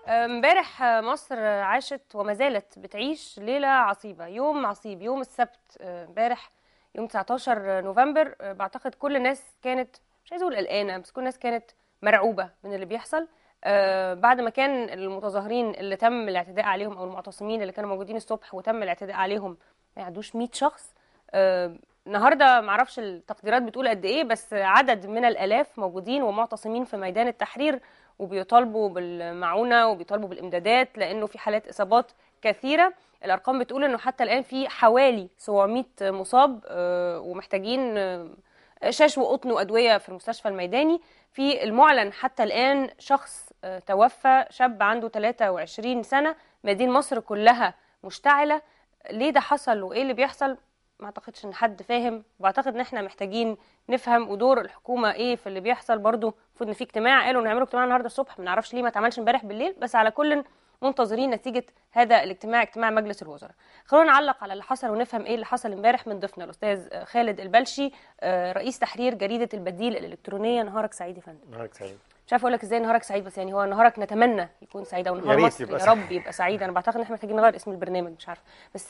امبارح مصر عاشت وما زالت بتعيش ليلة عصيبة، يوم عصيب، يوم السبت امبارح يوم 19 نوفمبر. بعتقد كل الناس كانت، مش عايزة اقول قلقانة، بس كل الناس كانت مرعوبة من اللي بيحصل. بعد ما كان المتظاهرين اللي تم الاعتداء عليهم او المعتصمين اللي كانوا موجودين الصبح وتم الاعتداء عليهم ما يعدوش 100 شخص. النهارده معرفش التقديرات بتقول قد ايه، بس عدد من الالاف موجودين ومعتصمين في ميدان التحرير وبيطالبوا بالمعونة وبيطالبوا بالإمدادات لأنه في حالات إصابات كثيرة. الأرقام بتقول أنه حتى الآن في حوالي 700 مصاب ومحتاجين شاش وقطن وأدوية في المستشفى الميداني. في المعلن حتى الآن شخص توفى، شاب عنده 23 سنة. مدينة مصر كلها مشتعلة. ليه ده حصل وإيه اللي بيحصل؟ ما اعتقدش ان حد فاهم، واعتقد ان احنا محتاجين نفهم ودور الحكومه ايه في اللي بيحصل. برضو المفروض ان في اجتماع، قالوا نعمله اجتماع النهارده الصبح، ما نعرفش ليه ما اتعملش امبارح بالليل، بس على كل منتظرين نتيجه هذا الاجتماع، اجتماع مجلس الوزراء. خلونا نعلق على اللي حصل ونفهم ايه اللي حصل امبارح من ضيفنا الاستاذ خالد البلشي، رئيس تحرير جريده البديل الالكترونيه. نهارك سعيد يا فندم. نهارك سعيد. مش عارفه اقول لك ازاي نهارك سعيد، بس يعني هو نهارك نتمنى يكون سعيد، او نهار مصر يا رب يبقى سعيد. انا بعتقد ان احنا محتاجين نغير اسم البرنامج، مش عارفه. بس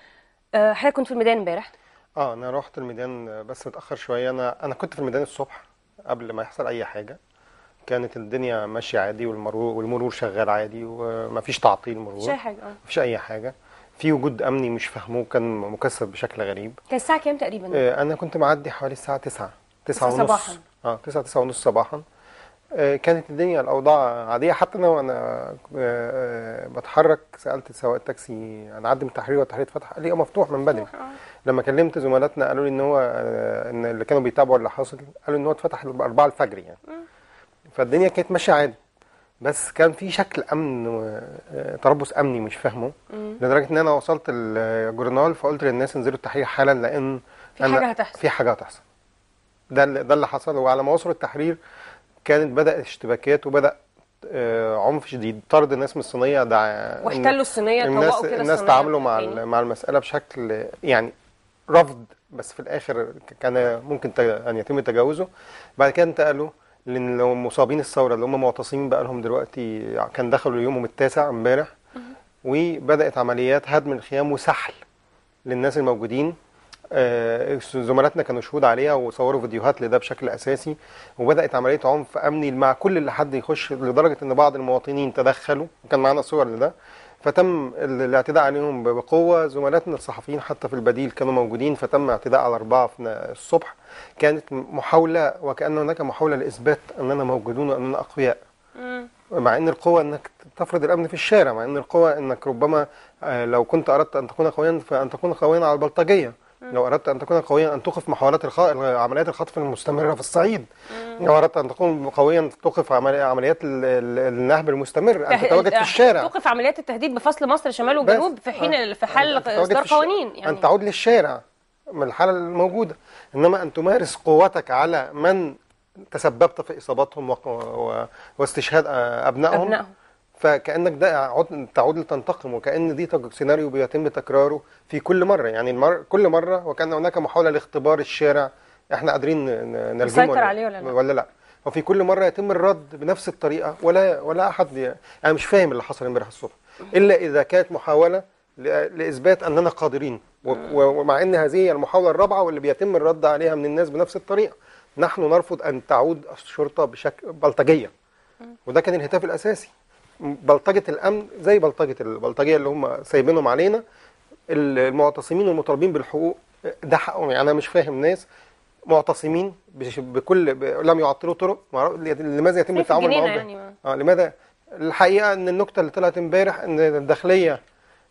حضرتك كنت في الميدان امبارح؟ انا رحت الميدان بس متاخر شويه. انا كنت في الميدان الصبح قبل ما يحصل اي حاجه. كانت الدنيا ماشيه عادي والمرور شغال عادي ومفيش تعطيل مرور، مفيش اي حاجه. مفيش اي حاجه. في وجود امني مش فاهمه، كان مكثف بشكل غريب. كان الساعه كام تقريبا؟ انا كنت معدي حوالي الساعه 9 ونص صباحا. 9 ونص صباحا. كانت الدنيا الاوضاع عاديه. حتى انا وانا بتحرك سالت سواق التاكسي انا عدي من التحرير والتحرير اتفتح، قال لي مفتوح من بدري. لما كلمت زملاتنا قالوا لي ان هو ان اللي كانوا بيتابعوا اللي حاصل قالوا ان هو اتفتح 4 الفجر يعني. فالدنيا كانت ماشيه عادي، بس كان في شكل امن، تربص امني مش فاهمه، لدرجه ان انا وصلت الجورنال فقلت للناس انزلوا التحرير حالا لان في حاجه هتحصل. ده اللي حصل. وعلى ما وصلوا التحرير كانت بدأت اشتباكات وبدأ عنف شديد، طرد الناس من الصينيه. ده واحتلوا الصينيه، طوقوا كده الناس تعاملوا مع المساله بشكل يعني رفض، بس في الاخر كان ممكن ان يتم تجاوزه. بعد كده انتقلوا للمصابين الثوره اللي هم معتصمين بقى لهم دلوقتي، كان دخلوا يومهم التاسع امبارح، وبدأت عمليات هدم الخيام وسحل للناس الموجودين. زملاتنا كانوا شهود عليها وصوروا فيديوهات لده بشكل اساسي. وبدات عمليه عنف امني مع كل اللي حد يخش، لدرجه ان بعض المواطنين تدخلوا وكان معانا صور لده، فتم الاعتداء عليهم بقوه. زملاتنا الصحفيين حتى في البديل كانوا موجودين، فتم اعتداء على 4 في الصبح. كانت محاوله، وكأن هناك محاوله لاثبات اننا موجودون واننا اقوياء، مع ان القوه انك تفرض الامن في الشارع، مع ان القوه انك ربما لو كنت اردت ان تكون قويا فان تكون قويا على البلطجيه. لو أردت أن تكون قويا أن توقف محاولات عمليات الخطف المستمرة في الصعيد. لو أردت أن تكون قويا توقف عمليات النهب المستمر، أن تتواجد في الشارع، توقف عمليات التهديد بفصل مصر شمال وجنوب في حين في حال إصدار قوانين، يعني أن تعود للشارع من الحالة الموجودة. إنما أن تمارس قوتك على من تسببت في إصابتهم واستشهاد أبنائهم. فكأنك ده تعود لتنتقم، وكأن دي سيناريو بيتم تكراره في كل مرة. يعني كل مرة وكأن هناك محاولة لاختبار الشارع، احنا قادرين نرجمه عليه ولا لا. وفي كل مرة يتم الرد بنفس الطريقة، ولا أحد يعني مش فاهم اللي حصل امبارح الصبح، إلا إذا كانت محاولة لإثبات أننا قادرين. ومع أن هذه المحاولة الرابعة واللي بيتم الرد عليها من الناس بنفس الطريقة. نحن نرفض أن تعود الشرطة بشكل بلطجية، وده كان الهتاف الأساسي. بلطجة الأمن زي البلطجية اللي هم سايبينهم علينا. المعتصمين والمطالبين بالحقوق ده حقهم. يعني أنا مش فاهم ناس معتصمين لم يعطلوا طرق، لماذا يتم التعامل معهم يعني لماذا؟ الحقيقة أن النكتة اللي طلعت امبارح أن الداخلية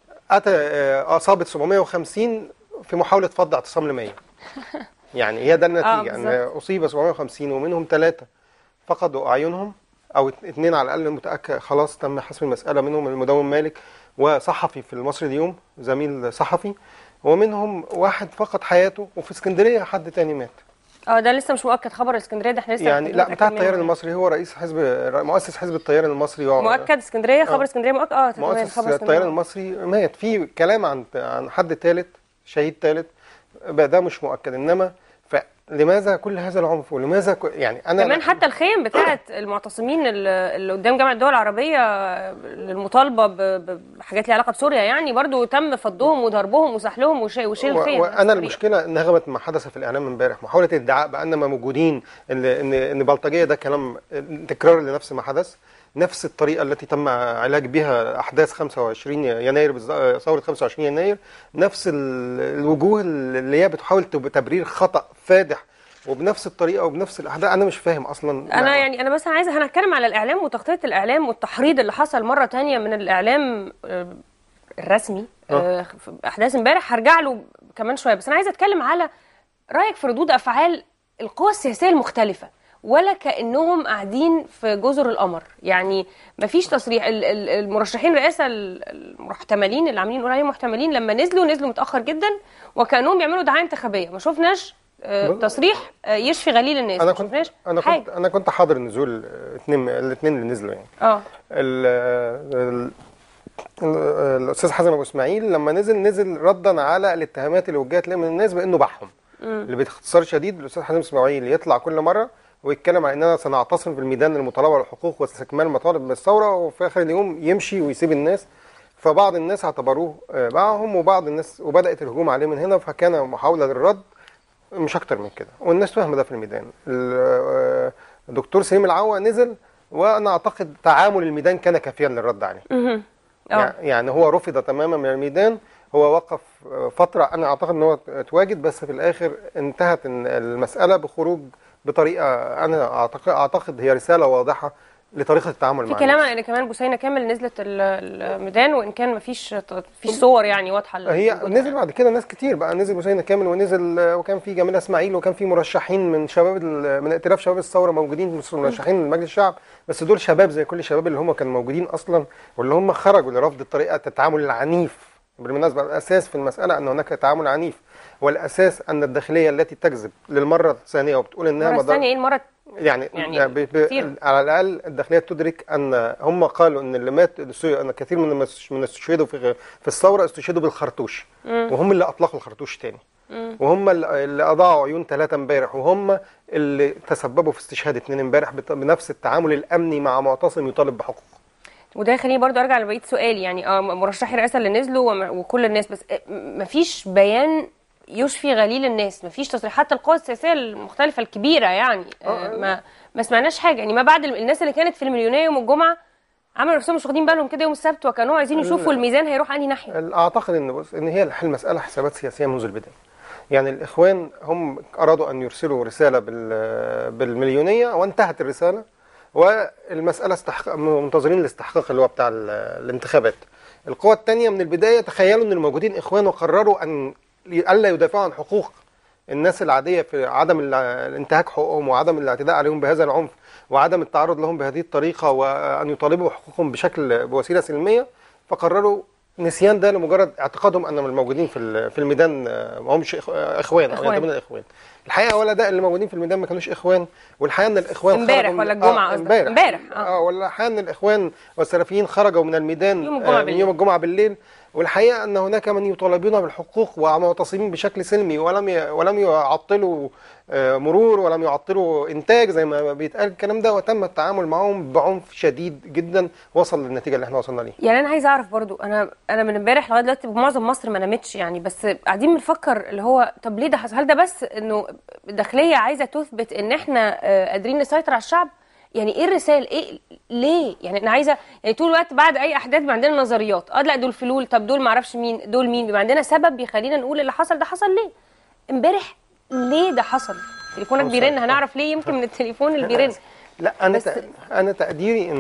أصابت 750 في محاولة فض اعتصام ل100. يعني هي ده النتيجة، أن أصيب 750 ومنهم 3 فقدوا أعينهم، او 2 على الاقل متاكد خلاص تم حسم المساله. منهم المدون مالك وصحفي في المصري اليوم، زميل صحفي، ومنهم 1 فقد حياته، وفي اسكندريه حد تاني مات. ده لسه مش مؤكد خبر الاسكندريه ده، احنا لسه يعني لا، بتاع الطيران المصري، هو مؤسس حزب الطيران المصري مؤكد. اسكندريه خبر اسكندريه مؤكد. مؤسس الطيران المصري مات. في كلام عن حد ثالث، شهيد ثالث، ده مش مؤكد. انما لماذا كل هذا العنف ولماذا يعني انا كمان حتى الخيم بتاعه المعتصمين اللي قدام جامعه الدول العربيه للمطالبه بحاجات ليها علاقه بسوريا، يعني برضو تم فضهم وضربهم وسحلهم وشيل الخيم. وانا المشكله نغمت ما حدث في الاعلام امبارح، محاوله الادعاء باننا موجودين، ان بلطجيه، ده كلام تكرار لنفس ما حدث، نفس الطريقه التي تم علاج بها احداث 25 يناير، ثوره 25 يناير، نفس الوجوه اللي هي بتحاول تبرير خطا فادح، وبنفس الطريقه وبنفس الاحداث. انا مش فاهم اصلا. انا بس عايزه هنتكلم على الاعلام وتغطيه الاعلام والتحريض اللي حصل مره تانية من الاعلام الرسمي في احداث امبارح، هرجع له كمان شويه. بس انا عايزه اتكلم على رايك في ردود افعال القوى السياسيه المختلفه، ولا كانهم قاعدين في جزر القمر. يعني مفيش تصريح. المرشحين الرئاسه المحتملين اللي عاملين نقول عليهم محتملين لما نزلوا متاخر جدا، وكانهم بيعملوا دعايه انتخابيه. ما شفناش تصريح يشفي غليل الناس. انا كنت حاضر نزول الاثنين اللي نزلوا يعني. الاستاذ حازم ابو اسماعيل لما نزل ردا على الاتهامات اللي وجهت له من الناس بانه بحهم. اللي باختصار شديد الاستاذ حازم اسماعيل يطلع كل مره ويتكلم عن اننا سنعتصم في الميدان للمطالبه بالحقوق واستكمال مطالب الثوره، وفي اخر اليوم يمشي ويسيب الناس. فبعض الناس اعتبروه معهم، وبعض الناس وبدات الهجوم عليه من هنا، فكان محاوله للرد مش اكتر من كده، والناس فاهمه ده في الميدان. الدكتور سليم العوا نزل، وانا اعتقد تعامل الميدان كان كافيا للرد عليه. يعني هو رفض تماما من الميدان، هو وقف فتره، انا اعتقد ان هو تواجد، بس في الاخر انتهت المساله بخروج بطريقه انا اعتقد هي رساله واضحه لطريقه التعامل مع في كلام ان كمان بوسينه كامل نزلت الميدان، وان كان مفيش صور يعني واضحه. هي نزل بعد كده ناس كتير بقى، نزل بوسينه كامل ونزل، وكان في جميله اسماعيل، وكان في مرشحين من شباب من ائتلاف شباب الثوره موجودين، مرشحين لمجلس الشعب، بس دول شباب زي كل الشباب اللي هم كانوا موجودين اصلا، واللي هم خرجوا لرفض طريقه التعامل العنيف. بالمناسبه الاساس في المساله ان هناك تعامل عنيف، والاساس ان الداخليه التي تكذب للمره الثانيه وبتقول انها المره الثانيه ايه المره يعني على الاقل الداخليه تدرك ان هم قالوا ان اللي مات، ان كثير من استشهدوا في الثوره استشهدوا بالخرطوش، وهم اللي اطلقوا الخرطوش تاني، وهم اللي اضاعوا عيون 3 امبارح، وهم اللي تسببوا في استشهاد 2 امبارح بنفس التعامل الامني مع معتصم يطالب بحقوقه. وده يخليني برضو ارجع لبقيه سؤالي، يعني مرشحي الرئاسه اللي نزلوا وكل الناس، بس مفيش بيان يشفي غليل الناس، مفيش تصريحات القوى السياسيه المختلفه الكبيره يعني. ما سمعناش حاجه يعني. ما بعد الناس اللي كانت في المليونيه يوم الجمعه عملوا نفسهم مش واخدين بالهم كده يوم السبت، وكانوا عايزين يشوفوا الميزان هيروح انهي ناحيه. اعتقد ان هي المساله حسابات سياسيه منذ البدايه. يعني الاخوان هم ارادوا ان يرسلوا رساله بالمليونيه، وانتهت الرساله، والمساله منتظرين الاستحقاق اللي هو بتاع الانتخابات. القوى الثانيه من البدايه تخيلوا ان الموجودين اخوان، وقرروا ان الا يدافعوا عن حقوق الناس العاديه في عدم الانتهاك حقوقهم، وعدم الاعتداء عليهم بهذا العنف، وعدم التعرض لهم بهذه الطريقه، وان يطالبوا بحقوقهم بوسيله سلميه. فقرروا نسيان ده لمجرد اعتقادهم ان الموجودين في الميدان ما همش اخوان او ينتمون للاخوان. الحقيقه ولا ده اللي موجودين في الميدان ما كانوش اخوان، والحقيقه ان الاخوان امبارح ولا الجمعه امبارح ولا الحقيقه ان الاخوان والسلفيين خرجوا من الميدان يوم الجمعه بالليل، والحقيقه ان هناك من يطالبون بالحقوق ومعتصمين بشكل سلمي، ولم يعطلوا مرور، ولم يعطلوا انتاج زي ما بيتقال الكلام ده، وتم التعامل معهم بعنف شديد جدا وصل للنتيجه اللي احنا وصلنا ليها. يعني انا عايزه اعرف برضو، انا من امبارح لغايه دلوقتي معظم مصر ما نامتش يعني، بس قاعدين بنفكر اللي هو طب ليه ده حصل؟ هل ده بس انه الداخليه عايزه تثبت ان احنا قادرين نسيطر على الشعب؟ يعني ايه الرساله؟ ايه ليه؟ يعني انا عايزه يعني طول الوقت بعد اي احداث بيبقى عندنا نظريات، لا دول فلول، طب دول ما اعرفش مين، دول مين، بيبقى عندنا سبب بيخلينا نقول اللي حصل ده حصل ليه؟ امبارح ليه ده حصل؟ تليفونك بيرن، هنعرف ليه يمكن من التليفون اللي بيرن. لا انا تقديري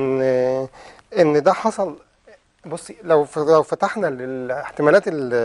ان ده حصل. بصي، لو فتحنا للاحتمالات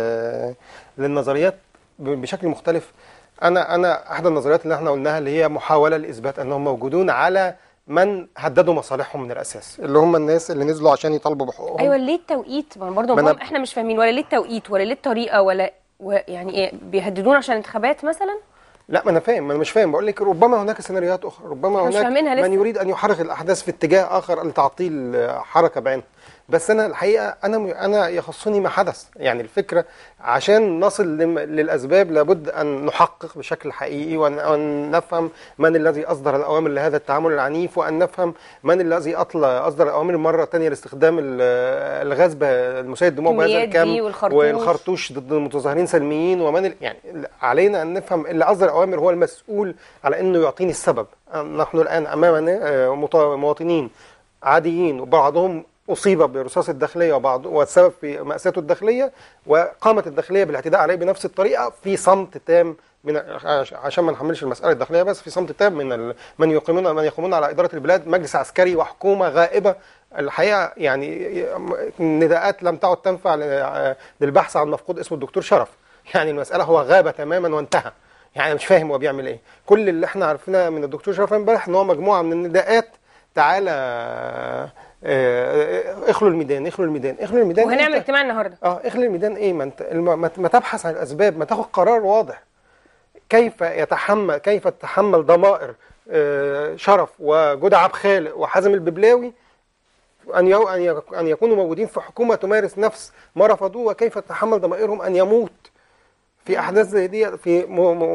للنظريات بشكل مختلف، انا احد النظريات اللي احنا قلناها اللي هي محاوله لاثبات انهم موجودون على من هددوا مصالحهم من الاساس، اللي هم الناس اللي نزلوا عشان يطالبوا بحقوقهم. ايوه، ليه التوقيت؟ برضه احنا مش فاهمين، ولا ليه التوقيت، ولا ليه الطريقه، ولا يعني ايه بيهددون عشان انتخابات مثلا؟ لا، ما انا فاهم، ما انا مش فاهم، بقول لك ربما هناك سيناريوهات اخرى، ربما احنا مش هناك فاهمينها من لسه. يريد ان يحرك الاحداث في اتجاه اخر لتعطيل حركه بعينها. بس انا الحقيقه انا يخصني ما حدث، يعني الفكره عشان نصل للاسباب لابد ان نحقق بشكل حقيقي، وان نفهم من الذي اصدر الاوامر لهذا التعامل العنيف، وان نفهم من الذي اصدر الاوامر مره ثانيه لاستخدام الغاز المسيل الدموع بهذا الكميات الكم دي والخرطوش ضد المتظاهرين سلميين، يعني علينا ان نفهم اللي اصدر الاوامر هو المسؤول على انه يعطيني السبب. نحن الان امامنا مواطنين عاديين، وبعضهم اصيب برصاص الداخليه والسبب في ماساته الداخليه، وقامت الداخليه بالاعتداء عليه بنفس الطريقه في صمت تام، عشان ما نحملش المساله الداخليه بس، في صمت تام من من يقومون على اداره البلاد، مجلس عسكري وحكومه غائبه. الحقيقه يعني نداءات لم تعد تنفع للبحث عن مفقود اسمه الدكتور شرف. يعني المساله هو غاب تماما وانتهى. يعني مش فاهم هو بيعمل ايه. كل اللي احنا عرفناه من الدكتور شرف امبارح ان هو مجموعه من النداءات، تعالى اخلوا الميدان، اخلوا الميدان، اخلوا الميدان. وهنعمل اجتماع النهارده. اخلوا الميدان ايه؟ ما تبحث عن الاسباب، ما تاخد قرار واضح. كيف تتحمل ضمائر شرف وجدع عبد خالق وحازم الببلاوي ان يكونوا موجودين في حكومه تمارس نفس ما رفضوه، وكيف تتحمل ضمائرهم ان يموت في احداث زي دي، في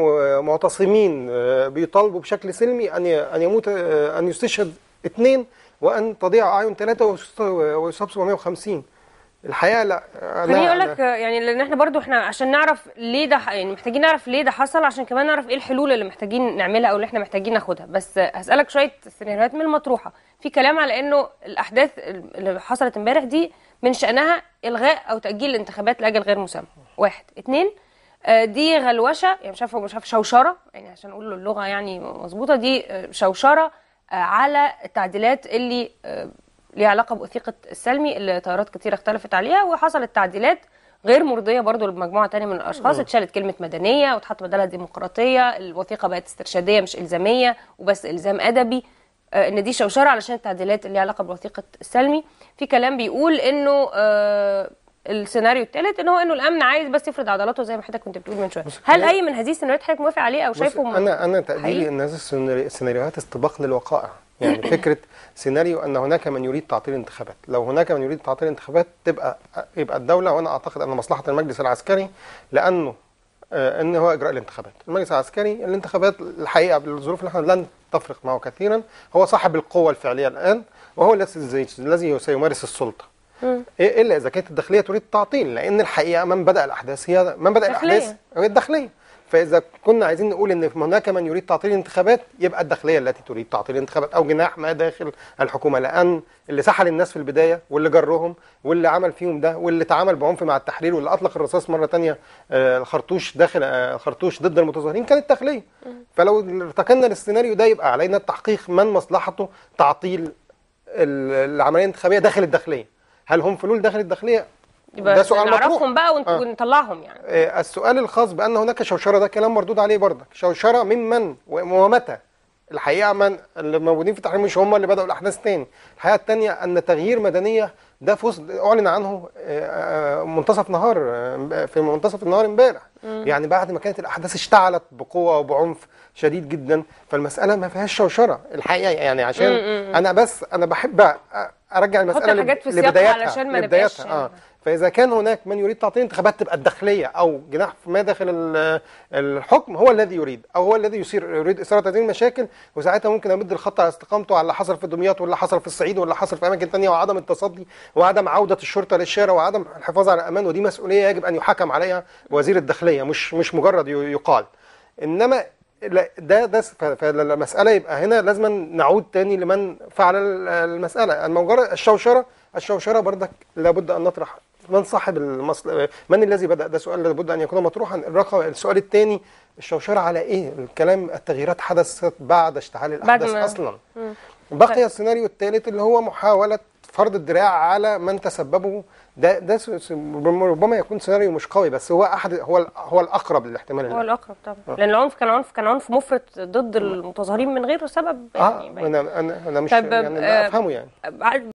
معتصمين بيطالبوا بشكل سلمي ان يموت، ان يستشهد 2 وان تضيع اعين 3 ويصاب 750. الحقيقه لا. خليني اقول لك يعني، لان احنا برضو عشان نعرف ليه ده، يعني محتاجين نعرف ليه ده حصل، عشان كمان نعرف ايه الحلول اللي محتاجين نعملها او اللي احنا محتاجين ناخدها. بس هسالك شويه سيناريوهات من المطروحه. في كلام على انه الاحداث اللي حصلت امبارح دي من شانها الغاء او تاجيل الانتخابات لاجل غير مسمى. 1 2 دي غلوشه، يعني مش عارفه شوشره، يعني عشان نقول له اللغه يعني مظبوطه، دي شوشره على التعديلات اللي ليها علاقه بوثيقه السلمي اللي تيارات كتير اختلفت عليها، وحصلت تعديلات غير مرضيه برضو لمجموعه ثانيه من الاشخاص. اتشالت كلمه مدنيه واتحط بدلها ديمقراطيه، الوثيقه بقت استرشاديه مش الزاميه وبس الزام ادبي. ان دي شوشره علشان التعديلات اللي ليها علاقه بوثيقه السلمي. في كلام بيقول انه السيناريو الثالث انه الامن عايز بس يفرض عضلاته زي ما حضرتك كنت بتقول من شويه. هل اي من هذه السيناريوهات حضرتك موافق عليه او شايفه؟ انا تقديري ان هذه السيناريوهات استباق للوقائع. يعني فكره سيناريو ان هناك من يريد تعطيل الانتخابات، لو هناك من يريد تعطيل الانتخابات يبقى الدوله، وانا اعتقد ان مصلحه المجلس العسكري، لانه ان هو اجراء الانتخابات. المجلس العسكري الانتخابات الحقيقه بالظروف اللي احنا لن تفرق معه كثيرا، هو صاحب القوه الفعليه الان، وهو الذي سيمارس السلطه. الا اذا كانت الداخليه تريد التعطيل، لان الحقيقه من بدا الاحداث هي الداخليه. فاذا كنا عايزين نقول ان هناك من يريد تعطيل الانتخابات، يبقى الداخليه التي تريد تعطيل الانتخابات او جناح ما داخل الحكومه، لان اللي سحل الناس في البدايه واللي جرهم واللي عمل فيهم ده واللي تعامل بعنف مع التحرير واللي اطلق الرصاص مره ثانيه الخرطوش داخل الخرطوش ضد المتظاهرين كانت الداخليه. فلو ارتكلنا للسيناريو ده يبقى علينا التحقيق من مصلحته تعطيل العمليه الانتخابيه داخل الداخليه. هل هم فلول داخل الداخليه؟ ده سؤال مطروح. نعرفهم بقى ونطلعهم يعني. السؤال الخاص بان هناك شوشره، ده كلام مردود عليه برضه. شوشره ممن ومتى؟ الحقيقه من اللي موجودين في التحرير مش هم اللي بداوا الاحداث تاني. الحقيقه الثانيه ان تغيير مدنيه ده اعلن عنه في منتصف النهار امبارح، يعني بعد ما كانت الاحداث اشتعلت بقوه وبعنف شديد جدا. فالمساله ما فيهاش شوشره الحقيقه، يعني عشان انا بحب ارجع المساله لبدايتها علشان ما نبقاش فاذا كان هناك من يريد تعطيل الانتخابات، تبقى الداخليه او جناح ما داخل الحكم هو الذي يريد، او هو الذي يريد اثاره هذه المشاكل. وساعتها ممكن امد الخط على استقامته على اللي حصل في دمياط واللي حصل في الصعيد واللي حصل في اماكن ثانيه، وعدم التصدي وعدم عوده الشرطه للشارع وعدم الحفاظ على الامان. ودي مسؤوليه يجب ان يحاكم عليها وزير الداخليه، مش مجرد يقال. انما فالمساله يبقى هنا لازم نعود تاني لمن فعل المساله. مجرد الشوشره برضك لابد ان نطرح من صاحب من الذي بدأ؟ ده سؤال لابد ان يكون مطروحا. السؤال الثاني، الشوشره على ايه؟ الكلام التغييرات حدثت بعد اشتعال الاحداث اصلا. بقي السيناريو الثالث اللي هو محاوله فرض الدراع على من تسببوا. ده ربما يكون سيناريو مش قوي، بس هو الاقرب للاحتمال. هو الاقرب طبعا، لان العنف كان عنف مفرط ضد المتظاهرين من غير سبب. يعني انا مش يعني لا افهمه يعني.